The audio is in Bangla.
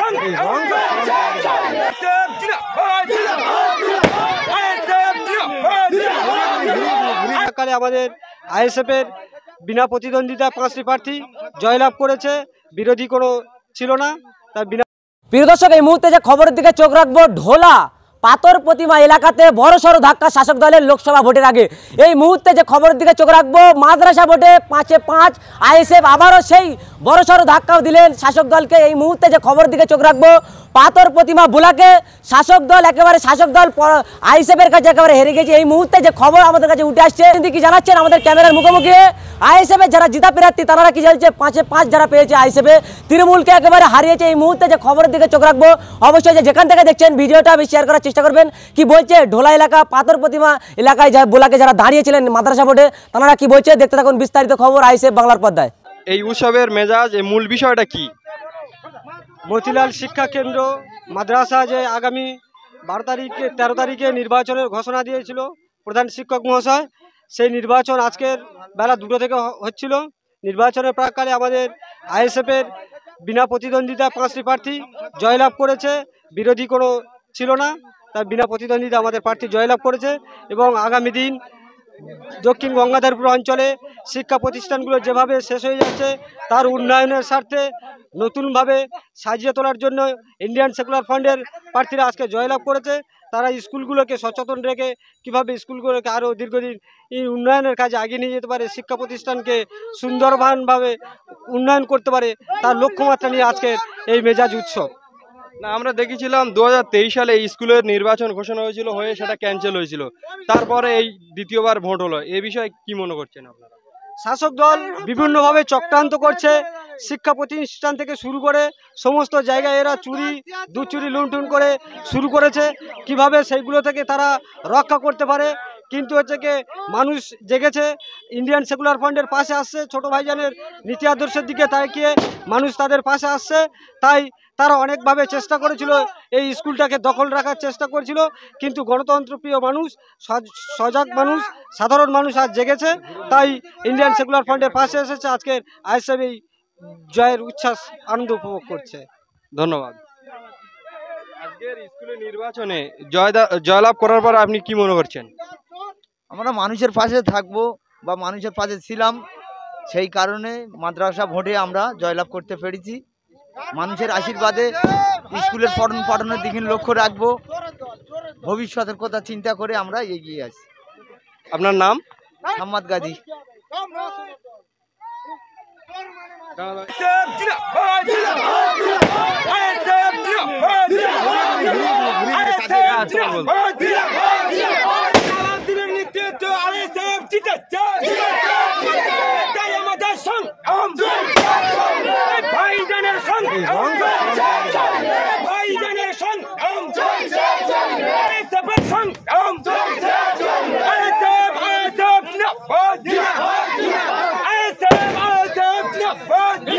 আমাদের আইএসএফ এর বিনা প্রতিদ্বন্দ্বিতা 5টি প্রার্থী জয়লাভ করেছে, বিরোধী কোনো ছিল না। তার বিনা প্রিয় দর্শক, এই মুহূর্তে যে খবরের দিকে চোখ রাখবো, ঢোলা পাথর প্রতিমা এলাকাতে বড়সড় ধাক্কা শাসক দলের লোকসভা ভোটের আগে। এই মুহূর্তে যে খবরের দিকে চোখ রাখবো, মাদ্রাসা ভোটে 5-এ 5 আইএসএফ আবারও সেই বড়সড় ধাক্কাও দিলেন শাসক দলকে। এই মুহূর্তে যে খবরের দিকে চোখ রাখবো, পাথর প্রতিমা বুলাকে শাসক দল আইএসএফের কাছে একেবারে হেরে গেছে। এই মুহূর্তে যে খবর আমাদের কাছে উঠে আসছে, কি জানাচ্ছেন আমাদের ক্যামেরার মুখোমুখি আইএসএফের যারা জিতা প্রার্থী তারা কি চলছে 5-এ 5 যারা পেয়েছে আইএসএফ তৃণমূলকে একেবারে হারিয়েছে। এই মুহূর্তে যে খবরের দিকে চোখ রাখবো, অবশ্যই যেখান থেকে দেখছেন ভিডিওটা আমি শেয়ার করার চেষ্টা করবেন। কি বলছে ঢোলা এলাকা পাথর প্রতিমা এলাকায় বুলাকে যারা দাঁড়িয়েছিলেন মাদ্রাসা ভোটে, তারা কি বলছে দেখতে থাকুন বিস্তারিত খবর আইএসএফ বাংলার পর্দায়। এই উৎসবের মেজাজ, এই মূল বিষয়টা কি? মতিলাল শিক্ষা কেন্দ্র মাদ্রাসা যে আগামী 13 তারিখে নির্বাচনের ঘোষণা দিয়েছিল প্রধান শিক্ষক মহাশয়, সেই নির্বাচন আজকের বেলা 2টো থেকে হচ্ছিল। নির্বাচনের প্রাককালে আমাদের আইএসএফের বিনা প্রতিদ্বন্দ্বিতা 5টি প্রার্থী জয়লাভ করেছে, বিরোধী কোনো ছিল না। তার বিনা প্রতিদ্বন্দ্বিতা আমাদের প্রার্থী জয়লাভ করেছে এবং আগামী দিন দক্ষিণ গঙ্গাধরপুর অঞ্চলে শিক্ষা প্রতিষ্ঠানগুলো যেভাবে শেষ হয়ে যাচ্ছে তার উন্নয়নের স্বার্থে নতুনভাবে সাজিয়ে তোলার জন্য ইন্ডিয়ান সেকুলার ফান্ডের প্রার্থীরা আজকে জয়লাভ করেছে। তারা স্কুলগুলোকে সচেতন রেখে কীভাবে স্কুলগুলোকে আরও দীর্ঘদিন এই উন্নয়নের কাজে এগিয়ে নিয়ে যেতে পারে, শিক্ষা প্রতিষ্ঠানকে সুন্দরভাবে উন্নয়ন করতে পারে, তার লক্ষ্যমাত্রা নিয়ে আজকের এই মেজাজ উৎসব। না, আমরা দেখেছিলাম 2023 সালে এই স্কুলের নির্বাচন ঘোষণা হয়েছিল, হয়ে সেটা ক্যান্সেল হয়েছিল, তারপরে এই দ্বিতীয়বার ভোট হলো। এই বিষয়ে কি মনে করছেন আপনারা? শাসক দল বিভিন্নভাবে চক্রান্ত করছে, শিক্ষা প্রতিষ্ঠান থেকে শুরু করে সমস্ত জায়গায় এরা চুরি লুণ্ঠন করে শুরু করেছে। কিভাবে সেইগুলো থেকে তারা রক্ষা করতে পারে, কিন্তু হচ্ছে কি মানুষ জেগেছে, ইন্ডিয়ান সেকুলার ফান্ডের পাশে আসছে, ছোট ভাইজানের নীতি আদর্শের দিকে তাকিয়ে মানুষ তাদের পাশে আসছে। তাই তারা অনেকভাবে চেষ্টা করেছিল, এই স্কুলটাকে দখল রাখার চেষ্টা করেছিল, কিন্তু গণতন্ত্রপ্রিয় মানুষ, সজাগ মানুষ, সাধারণ মানুষ আজ জেগেছে। তাই ইন্ডিয়ান সেকুলার ফান্ডের পাশে এসেছে, আজকের আইএসএফ এই জয়ের উচ্ছ্বাস আনন্দ উপভোগ করছে। ধন্যবাদ। আজকের স্কুলের নির্বাচনে জয়লাভ করার পর আপনি কি মনে করছেন? আমরা মানুষের পাশে থাকবো বা মানুষের পাশে ছিলাম, সেই কারণে মাদ্রাসা ভোটে আমরা জয়লাভ করতে পেরেছি। মানুষের আশীর্বাদে স্কুলের পঠন পাঠনের দিকে লক্ষ্য রাখবো, ভবিষ্যতের কথা চিন্তা করে আমরা এগিয়ে আছি। আপনার নাম? মোহাম্মদ গাজী। Yeah.